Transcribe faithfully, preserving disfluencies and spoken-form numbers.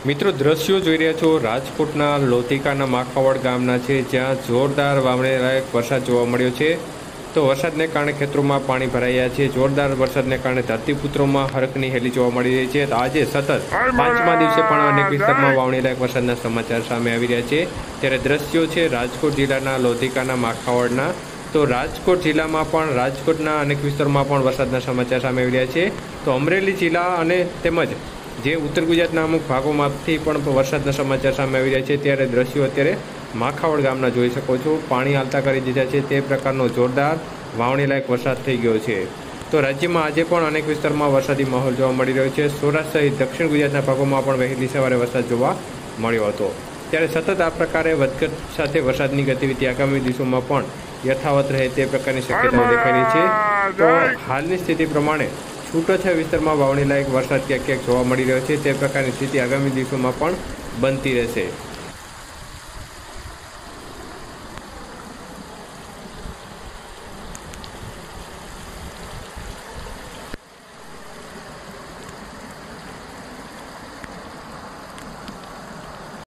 મિત્રો દ્રશ્યો જોઈ રહ્યા છો રાજકોટના લોધિકાના માખાવડ ગામના છે, જ્યાં જોરદાર વાવણીલાયક વરસાદ જોવા મળ્યો છે। તો વરસાદને કારણે ખેતરોમાં પાણી ભરાયા છે। જોરદાર વરસાદને કારણે ધરતીપુત્રોમાં હરખની હેલી જોવા મળી રહી છે। તો આજે સતત પાંચમા દિવસે પણ અનેક વિસ્તારમાં વાવણીલાયક વરસાદના સમાચાર સામે આવી રહ્યા છે। ત્યારે દ્રશ્યો છે રાજકોટ જિલ્લાના લોધિકાના માખાવડના। તો રાજકોટ જિલ્લામાં પણ રાજકોટના અનેક વિસ્તારોમાં પણ વરસાદના સમાચાર સામે આવી રહ્યા છે। તો અમરેલી જિલ્લા અને તેમજ જે ઉત્તર ગુજરાતના અમુક ભાગોમાંથી પણ વરસાદના સમાચાર સામે આવી રહ્યા છે। ત્યારે દ્રશ્યો અત્યારે માખાવડ ગામના જોઈ શકો છો, પાણી હાલતા કરી દીધા છે। તે પ્રકારનો જોરદાર વાવણીલાયક વરસાદ થઈ ગયો છે। તો રાજ્યમાં આજે પણ અનેક વિસ્તારમાં વરસાદી માહોલ જોવા મળી રહ્યો છે। સૌરાષ્ટ્ર સહિત દક્ષિણ ગુજરાતના ભાગોમાં પણ વહેલી સવારે વરસાદ જોવા મળ્યો હતો। ત્યારે સતત આ પ્રકારે વધઘટ સાથે વરસાદની ગતિવિધિ આગામી દિવસોમાં પણ યથાવત રહે તે પ્રકારની શક્યતાઓ દેખાઈ રહી છે। તો હાલની સ્થિતિ પ્રમાણે છૂટાછવાયા વિસ્તારમાં વાવણીલાયક વરસાદ ક્યાંક ક્યાંક જોવા મળી રહ્યો છે। તે પ્રકારની સ્થિતિ આગામી દિવસોમાં પણ બનતી રહેશે।